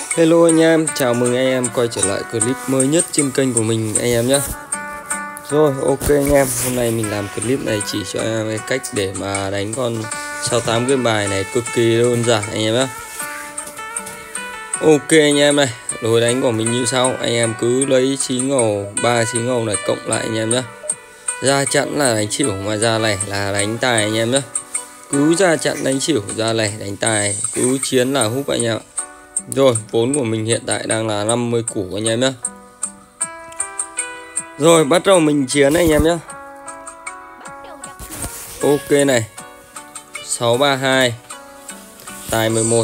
Hello anh em, chào mừng anh em quay trở lại clip mới nhất trên kênh của mình anh em nhé. Rồi ok anh em, hôm nay mình làm clip này chỉ cho anh em cái cách để mà đánh con 68 game bài này cực kỳ đơn giản anh em nhé. Ok anh em này, lối đánh của mình như sau, anh em cứ lấy chí ngầu, 3 chí ngầu này cộng lại anh em nhé. Ra chẵn là đánh xỉu, mà ra lẻ là đánh tài anh em nhé. Cứ ra chặn đánh xỉu, ra lẻ đánh tài, cứ chiến là húp anh em ạ. Rồi vốn của mình hiện tại đang là 50 củ anh em nhé. Rồi bắt đầu mình chiến anh em nhé. Ok này, 632 tài 11,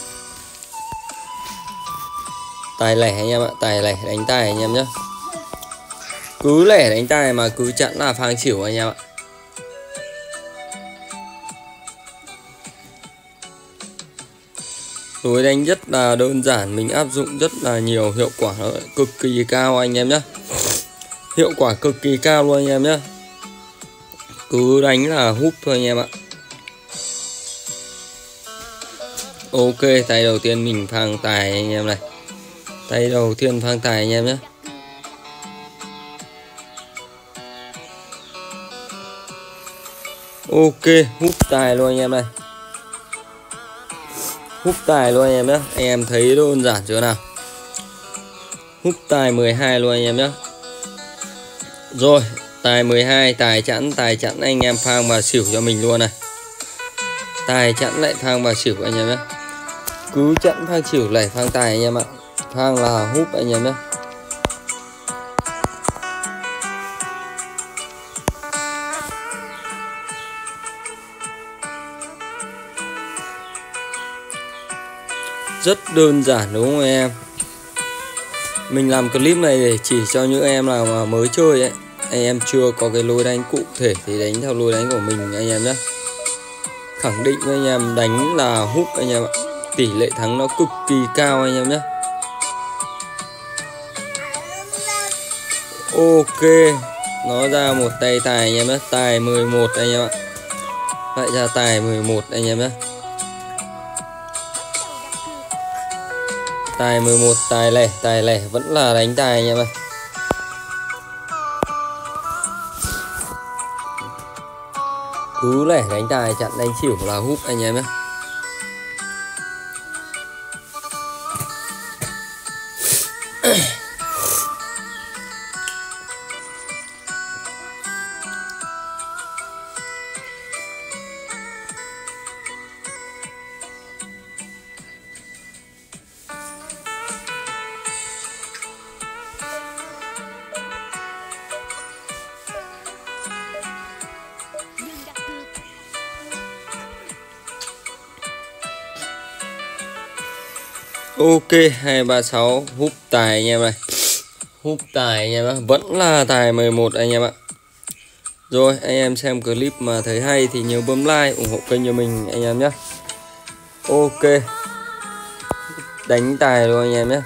tài lẻ anh em ạ, tài lẻ đánh tài anh em nhé. Cứ lẻ đánh tài mà cứ chặn là phang xỉu anh em ạ. Lối đánh rất là đơn giản, mình áp dụng rất là nhiều, hiệu quả cực kỳ cao anh em nhé. Hiệu quả cực kỳ cao luôn anh em nhé. Cứ đánh là húp thôi anh em ạ. Ok, tay đầu tiên mình phang tài anh em này. Tay đầu tiên phang tài anh em nhé. Ok, húp tài luôn anh em này. Húp tài luôn anh em nhé. Anh em thấy đơn giản chưa nào. Húp tài 12 luôn anh em nhé. Rồi, tài 12, tài chẵn anh em phang và xỉu cho mình luôn này. Tài chẵn lại phang và xỉu anh em nhé. Cứ chẵn phang xỉu lại phang tài anh em ạ. Phang là húp anh em nhé. Rất đơn giản đúng không anh em? Mình làm clip này để chỉ cho những em nào mà mới chơi ấy, anh em chưa có cái lối đánh cụ thể thì đánh theo lối đánh của mình anh em nhé. Khẳng định với anh em đánh là húp anh em ạ. Tỷ lệ thắng nó cực kỳ cao anh em nhé. Ok, nó ra một tay tài anh em nhé. Tài 11 anh em ạ. Lại ra tài 11 anh em nhé. Tài 11, tài lẻ vẫn là đánh tài anh em ơi. Cứ lẻ đánh tài chặn đánh xỉu là húp anh em nhé. Ok, 236 húp tài anh em này. Húp tài anh em ạ. Vẫn là tài 11 anh em ạ. Rồi anh em xem clip mà thấy hay thì nhớ bấm like ủng hộ kênh cho mình anh em nhé. Ok, đánh tài luôn anh em nhé.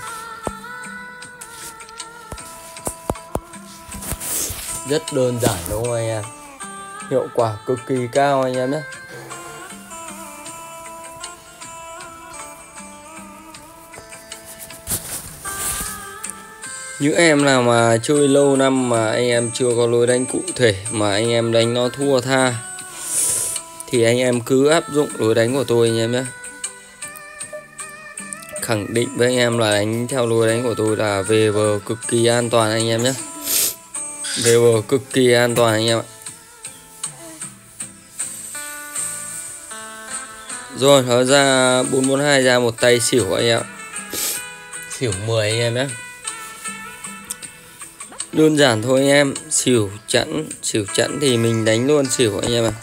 Rất đơn giản đúng không anh em? Hiệu quả cực kỳ cao anh em nhé. Những em nào mà chơi lâu năm mà anh em chưa có lối đánh cụ thể mà anh em đánh nó thua tha thì anh em cứ áp dụng lối đánh của tôi anh em nhé. Khẳng định với anh em là đánh theo lối đánh của tôi là về bờ cực kỳ an toàn anh em nhé. Về bờ cực kỳ an toàn anh em ạ. Rồi nó ra 442, ra một tay xỉu anh em ạ. Xỉu 10 anh em nhé. Đơn giản thôi anh em. Xỉu chẵn thì mình đánh luôn xỉu anh em ạ.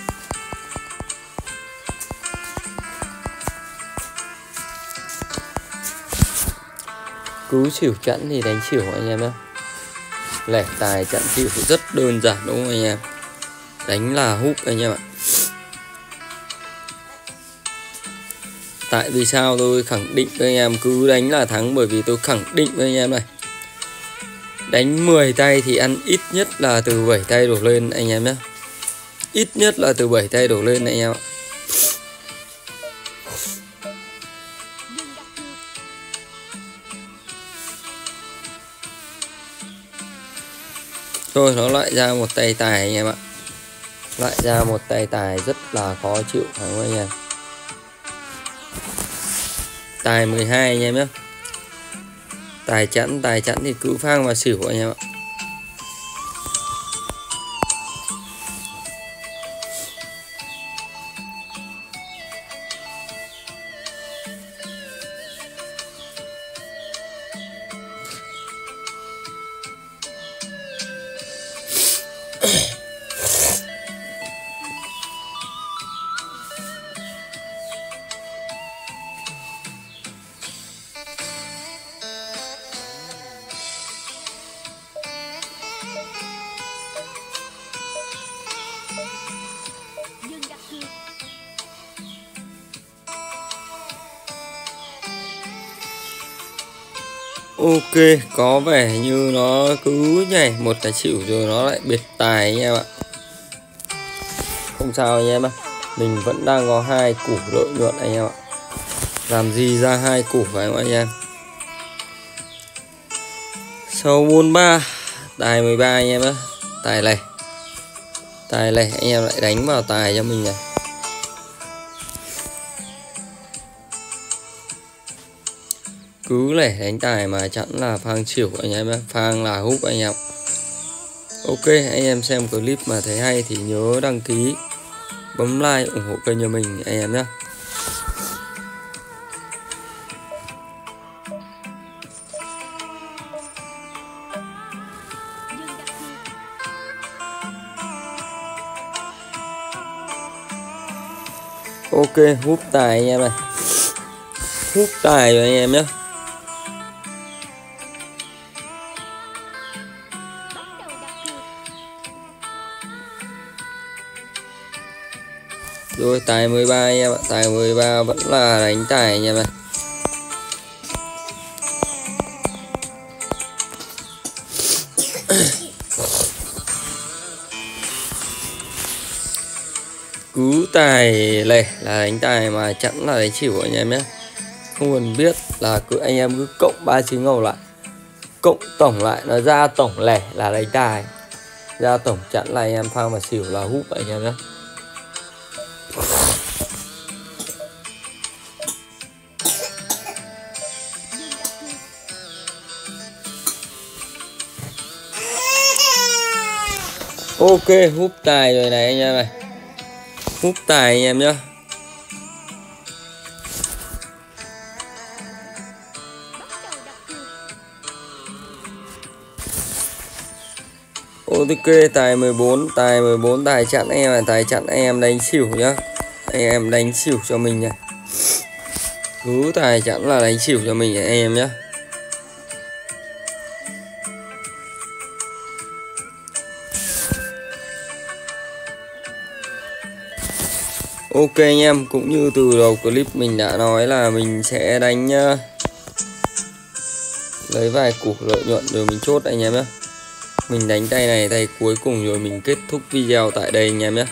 Cứ xỉu chẵn thì đánh xỉu anh em nhé. Lẻ tài chặn xỉu rất đơn giản đúng không anh em? Đánh là húp anh em ạ. Tại vì sao tôi khẳng định với anh em cứ đánh là thắng? Bởi vì tôi khẳng định với anh em này, đánh 10 tay thì ăn ít nhất là từ 7 tay đổ lên anh em nhé. Ít nhất là từ 7 tay đổ lên anh em ạ. Thôi nó lại ra một tay tài anh em ạ. Lại ra một tay tài rất là khó chịu phải không anh em? Tài 12 anh em nhé. Tài chẵn thì cứ phang và xỉu anh em ạ. Ok, có vẻ như nó cứ nhảy một cái chịu rồi nó lại biệt tài anh em ạ. Không sao anh em ạ. Mình vẫn đang có 2 củ lợi nhuận anh em ạ. Làm gì ra 2 củ phải không anh em? Sâu 43, tài 13 anh em á. Tài này. Tài này anh em lại đánh vào tài cho mình này. Cứ lẻ đánh tài mà chẵn là phang xỉu anh em nhé, phang là húp anh em. Ok, anh em xem clip mà thấy hay thì nhớ đăng ký, bấm like ủng hộ kênh cho mình anh em nhé. Ok, húp tài anh em này. Húp tài rồi anh em nhé. Rồi tài 13 anh em ạ. Tài 13 vẫn là đánh tài anh em ạ. Cứ tài lẻ là đánh tài mà chẵn là đánh xỉu anh em nhé. Không cần biết là cứ anh em cứ cộng 3 chữ ngầu lại, cộng tổng lại nó ra tổng lẻ là đánh tài, ra tổng chẵn là anh em phang và xỉu là húp anh em nhé. Ok, húp tài rồi này anh em này. Húp tài anh em nhé. Ok, tài 14, tài chẵn anh em này, tài chẵn anh em đánh xỉu nhá. Anh em đánh xỉu cho mình này. Cứ tài chẵn là đánh xỉu cho mình anh em nhé. Ok anh em, cũng như từ đầu clip mình đã nói là mình sẽ đánh lấy vài củ lợi nhuận rồi mình chốt anh em nhé. Mình đánh tay này tay cuối cùng rồi mình kết thúc video tại đây anh em nhé.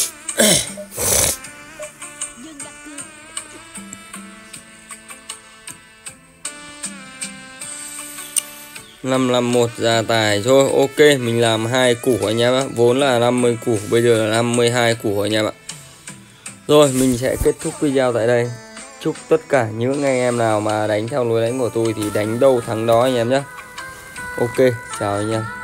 551 ra tài rồi. Ok, mình làm 2 củ anh em ạ. Vốn là 50 củ, bây giờ là 52 củ anh em ạ. Rồi, mình sẽ kết thúc video tại đây. Chúc tất cả những anh em nào mà đánh theo lối đánh của tôi thì đánh đâu thắng đó anh em nhé. Ok, chào anh em.